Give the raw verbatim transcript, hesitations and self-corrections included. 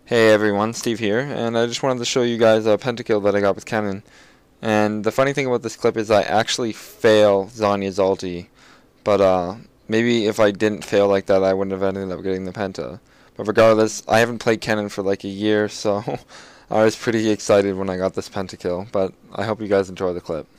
Hey everyone, Steve here, and I just wanted to show you guys a pentakill that I got with Kennen. And the funny thing about this clip is I actually fail Zhonyas ulti, but uh, maybe if I didn't fail like that I wouldn't have ended up getting the Penta. But regardless, I haven't played Kennen for like a year, so I was pretty excited when I got this pentakill, but I hope you guys enjoy the clip.